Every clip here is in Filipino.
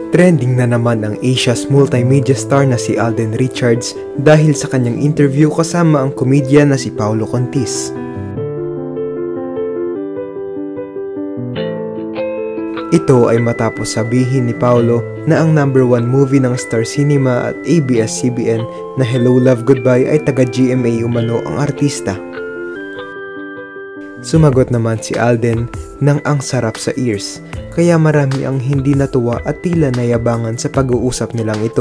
Trending na naman ang Asia's multimedia star na si Alden Richards dahil sa kanyang interview kasama ang komedyan na si Paolo Contis. Ito ay matapos sabihin ni Paolo na ang #1 movie ng Star Cinema at ABS-CBN na Hello Love Goodbye ay taga-GMA umano ang artista. Sumagot naman si Alden ng ang sarap sa ears, kaya marami ang hindi natuwa at tila nayabangan sa pag-uusap nilang ito.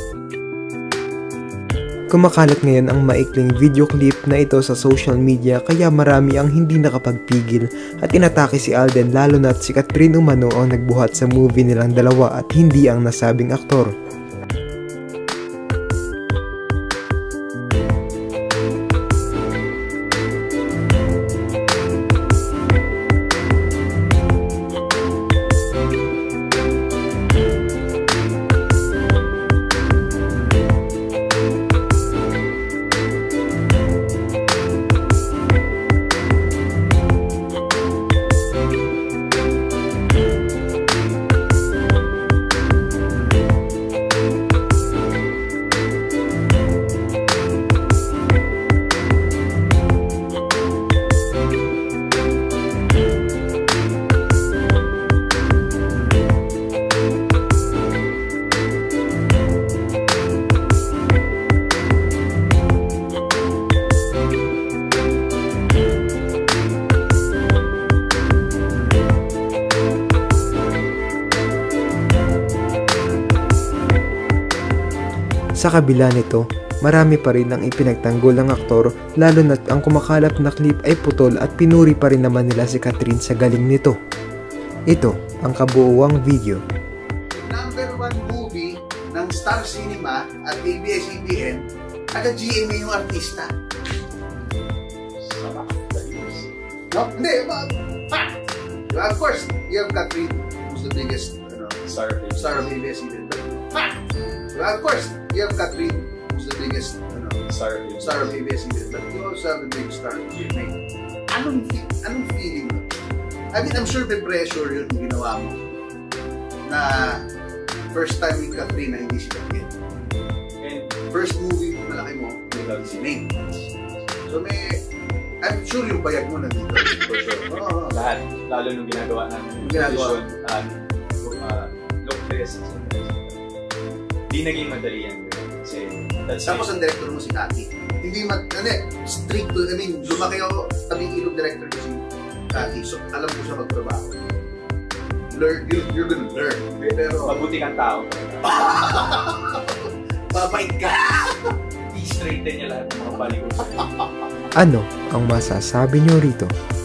Kumakalat ngayon ang maikling video clip na ito sa social media kaya marami ang hindi nakapagpigil at inatake si Alden lalo na't si Catherine umano ang nagbuhat sa movie nilang dalawa at hindi ang nasabing aktor. Sa kabila nito, marami pa rin ang ipinagtanggol ng aktor lalo na't ang kumakalap na clip ay putol at pinuri pa rin naman nila si Catherine sa galing nito. Ito ang kabuuang video. #1 movie ng Star Cinema at ABS-CBN at GMA yung artista. No? Hindi, fact! Of course, you have Catherine, who's the biggest star of ABS-CBN. Fact! Of course, you have Catherine, who's the biggest star of ABS-CBN, but you also have the big star of GMA. Anong feeling mo? I mean, I'm sure may pressure yun yung ginawa mo na first time with Catherine na hindi si Catherine. And first movie malaki mo, without si May. So I'm sure yung bayag mo nandito. For sure. Lahat. Lalo nung ginagawa namin. Look test. Hindi naging madali yan. Tapos ang director mo si Cathy. Hindi strict to, I mean, lumaki ako, tabing ilog director ko si Cathy. So, alam ko siya magtrabaho. You're gonna learn. Pero mabuti kang tao. Babait ka! I-straighten niya lahat ng mga balikot. Ano ang masasabi niyo rito?